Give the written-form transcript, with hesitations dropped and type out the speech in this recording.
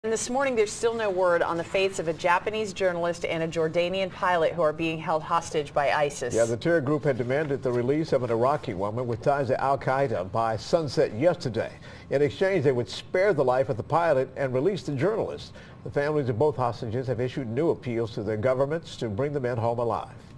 And this morning, there's still no word on the fates of a Japanese journalist and a Jordanian pilot who are being held hostage by ISIS. Yeah, the terror group had demanded the release of an Iraqi woman with ties to al-Qaida by sunset yesterday. In exchange, they would spare the life of the pilot and release the journalist. The families of both hostages have issued new appeals to their governments to bring the men home alive.